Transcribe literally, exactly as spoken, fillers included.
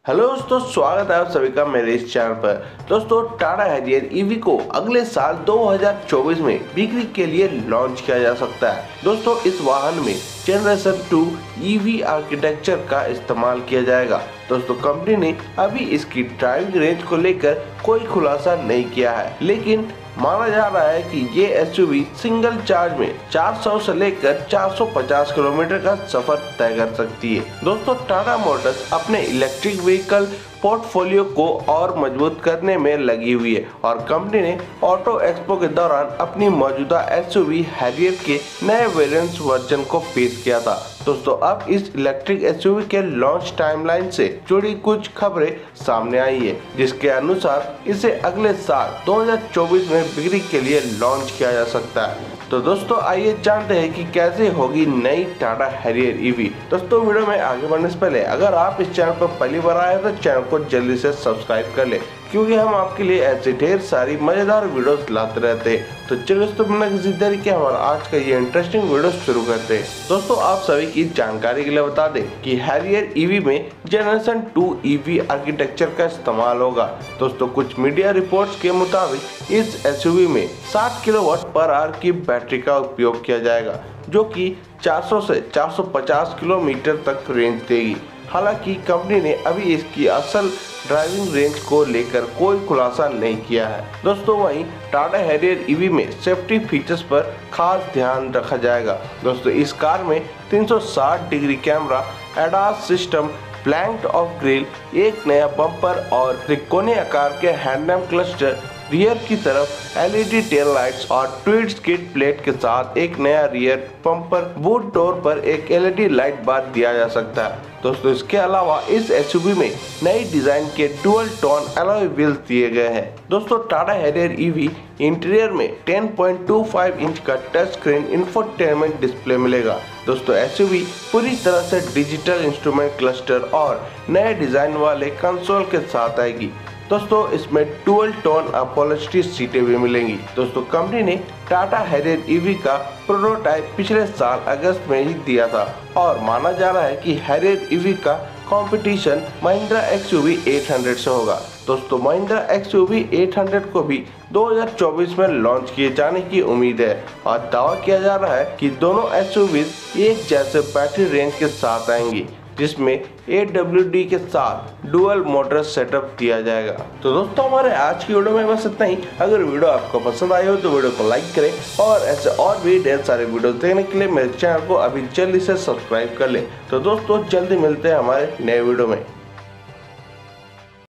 Hello दोस्तों, स्वागत है आप सभी का मेरे इस चैनल पर। दोस्तों, टाटा हैरियर ईवी को अगले साल दो हज़ार चौबीस में बिक्री के लिए लॉन्च किया जा सकता है। दोस्तों, इस वाहन में जनरेशन टू ईवी आर्किटेक्चर का इस्तेमाल किया जाएगा। दोस्तों, कंपनी ने अभी इसकी ड्राइविंग रेंज को लेकर कोई खुलासा नहीं किया है, लेकिन माना जा रहा है कि ये एसयूवी सिंगल चार्ज में चार सौ से लेकर चार सौ पचास किलोमीटर का सफर तय कर सकती है। दोस्तों, टाटा मोटर्स अपने इलेक्ट्रिक व्हीकल पोर्टफोलियो को और मजबूत करने में लगी हुई है और कंपनी ने ऑटो एक्सपो के दौरान अपनी मौजूदा एसयूवी हैरियर के नए वेरिएंट वर्जन को पेश किया था। दोस्तों, अब इस इलेक्ट्रिक एसयूवी के लॉन्च टाइमलाइन से जुड़ी कुछ खबरें सामने आई है, जिसके अनुसार इसे अगले साल दो हज़ार चौबीस में बिक्री के लिए लॉन्च किया जा सकता है। तो दोस्तों, आइए जानते हैं कि कैसे होगी नई टाटा हैरियर ईवी। दोस्तों, वीडियो में आगे बढ़ने से पहले अगर आप इस चैनल पर पहली बार आए तो चैनल को जल्दी से सब्सक्राइब कर ले, क्योंकि हम आपके लिए ऐसे ढेर सारी मजेदार वीडियोस लाते रहते हैं। तो चलिए दोस्तों, बिना किसी देरी के हमारा आज का ये इंटरेस्टिंग वीडियो शुरू करते हैं। दोस्तों, आप सभी की जानकारी के लिए बता दें कि हैरियर ईवी में जनरेशन टू ईवी आर्किटेक्चर का इस्तेमाल होगा। दोस्तों, कुछ मीडिया रिपोर्ट्स के मुताबिक इस एसयूवी में साठ किलोवाट पर आवर की बैटरी का उपयोग किया जाएगा, जो कि चार सौ से चार सौ पचास किलोमीटर तक रेंज देगी। हालांकि कंपनी ने अभी इसकी असल ड्राइविंग रेंज को लेकर कोई खुलासा नहीं किया है। दोस्तों, वहीं टाटा हैरियर ईवी में सेफ्टी फीचर्स पर खास ध्यान रखा जाएगा। दोस्तों, इस कार में तीन सौ साठ degree camera, ADAS system, blanked off grille, एक नया बम्पर और त्रिकोणीय आकार के हैंडलैम्प क्लस्टर, रियर की तरफ एलईडी टेल लाइट्स और ट्विड स्किड प्लेट के साथ एक नया रियर बम्पर, बूट डोर पर एक एलईडी लाइट बार दिया जा सकता है। दोस्तों, इसके अलावा इस एसयूवी में नई डिजाइन के डुअल टोन अलॉय व्हील्स दिए गए हैं। दोस्तों, टाटा हैरियर ईवी इंटीरियर में ten point two five inch का टच स्क्रीन इंफोटेनमेंट डिस्प्ले मिलेगा। दोस्तों, एसयूवी पूरी तरह से डिजिटल इंस्ट्रूमेंट क्लस्टर और नए डिजाइन वाले कंसोल के साथ आएगी। दोस्तों, इसमें डुअल टोन अपॉलिस्ट्री सीटें भी मिलेंगी। दोस्तों, कंपनी ने टाटा हैरियर ईवी का प्रोटोटाइप पिछले साल अगस्त में ही दिया था और माना जा रहा है कि हैरियर ईवी का कंपटीशन महिंद्रा एक्सयूवी आठ सौ से होगा। दोस्तों, महिंद्रा एक्सयूवी आठ सौ को भी दो हज़ार चौबीस में लॉन्च किए जाने की उम्मीद है और दावा किया जा रहा है कि दोनों एसयूवीज एक जैसे बैटरी रेंज के साथ आएंगी, जिसमें ए डब्ल्यू डी के साथ डुअल मोटर सेटअप दिया जाएगा। तो दोस्तों, हमारे आज की वीडियो में बस इतना ही। अगर वीडियो आपको पसंद आई हो तो वीडियो को लाइक करें और ऐसे और भी ढेर सारे वीडियो देखने के लिए मेरे चैनल को अभी जल्दी से सब्सक्राइब कर लें। तो दोस्तों, जल्दी मिलते हैं हमारे नए वीडियो में।